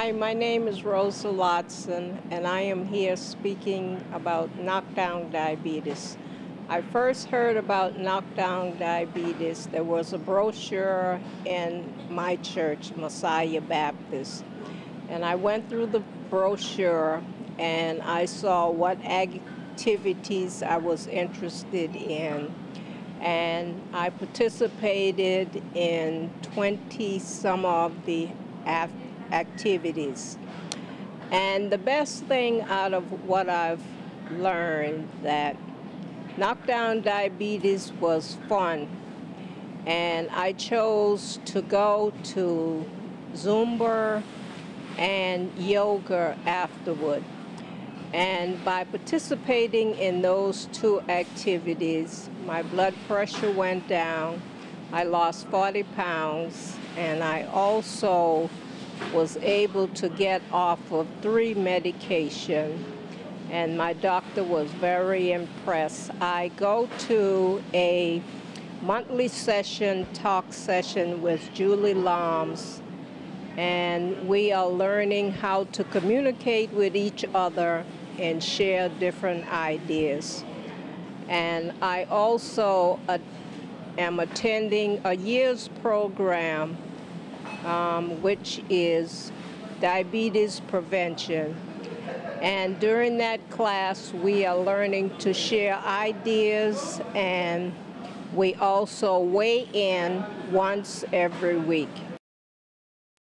Hi, my name is Rosa Lotson, and I am here speaking about knockdown diabetes. I first heard about knockdown diabetes. There was a brochure in my church, Messiah Baptist, and I went through the brochure and I saw what activities I was interested in, and I participated in 20 some of the activities. And the best thing out of what I've learned, that knockdown diabetes was fun, and I chose to go to Zumba and yoga afterward. And by participating in those two activities, my blood pressure went down, I lost 40 pounds, and I also was able to get off of 3 medications, and my doctor was very impressed. I go to a monthly talk session with Julie Loms, and we are learning how to communicate with each other and share different ideas. And I also am attending a year's program which is diabetes prevention. And during that class, we are learning to share ideas, and we also weigh in once every week.